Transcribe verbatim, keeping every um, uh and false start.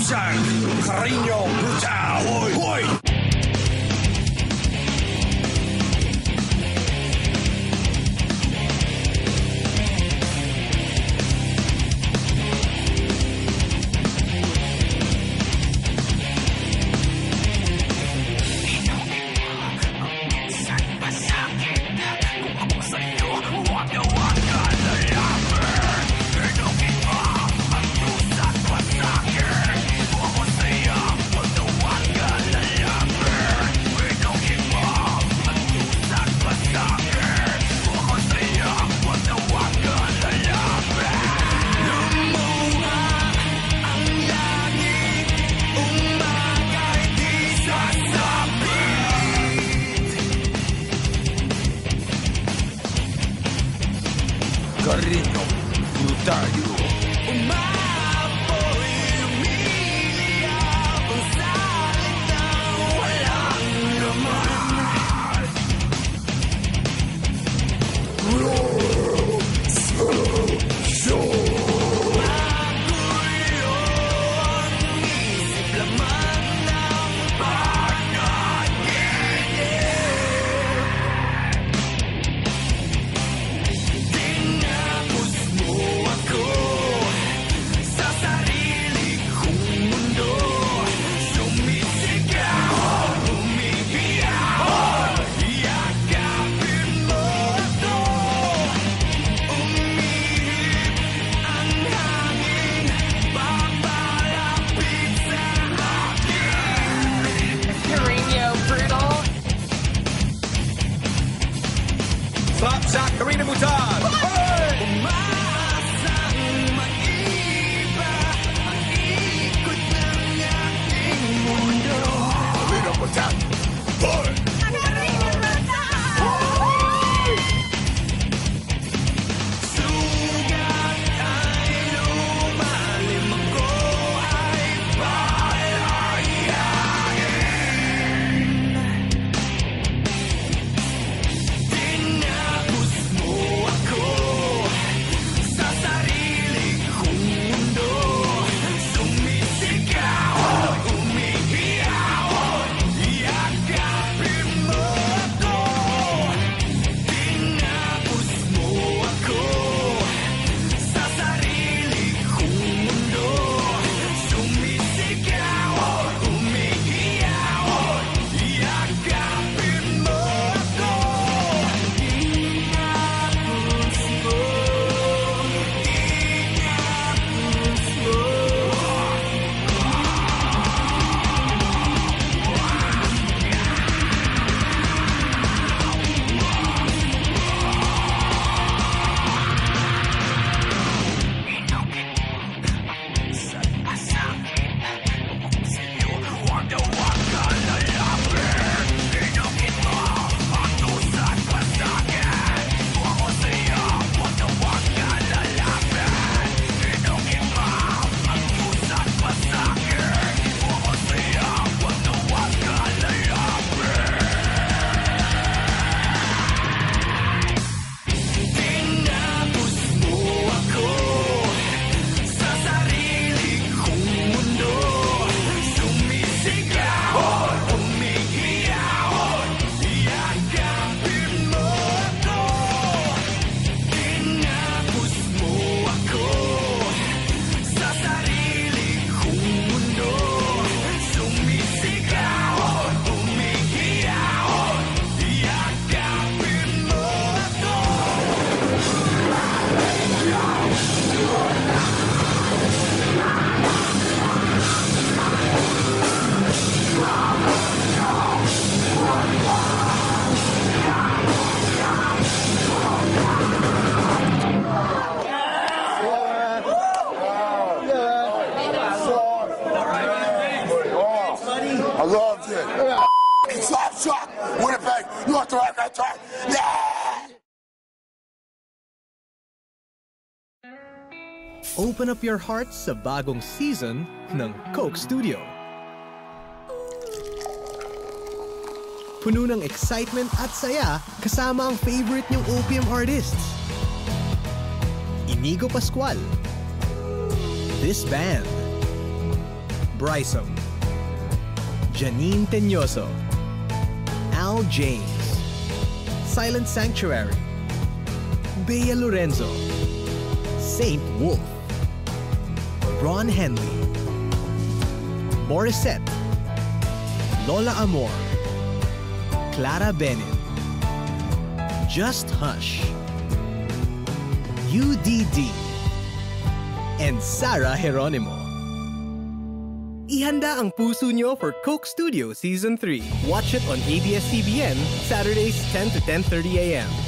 Isang Carreño Brutal. Hoy, hoy! Carreño Brutal. Slap shot, Carreño Brutal. Umaasang mag-iba ang ikot ng aking mundo. Carreño Brutal. Hoy! Carreño Brutal! Sugat ay lumalim, ako ay palayain. Tinapos mo ako sa sarili kong mundo. Sumisigaw, umiiyaw, yakapin mo ako. Tinapos mo ako sa sarili kong mundo. Sumisigaw, umiiyaw, yakapin mo ako. Tinapos mo, tinapos mo. Tinapos mo ako sa sarili kong mundo. Sumisigaw, umiiyaw, yakapin mo ako. Tinapos mo ako sa sarili kong mundo. Sumisigaw, umiiyaw, yakapin mo ako. I loved it. Slap shot, Winnipeg, North America. Yeah! Open up your hearts sa bagong season ng Coke Studio. Puno ng excitement at saya kasama ang favorite niyong O P M artists. Inigo Pascual, This Band, Bryson, Janine Teñoso, Al James, Silent Sanctuary, Bea Lorenzo, Saint Wolf, Ron Henley, Morissette, Lola Amor, Clara Benin, Just Hush, U D D, and Sarah Geronimo. Ihanda ang puso nyo for Coke Studio Season three. Watch it on A B S C B N, Saturdays ten to ten thirty a m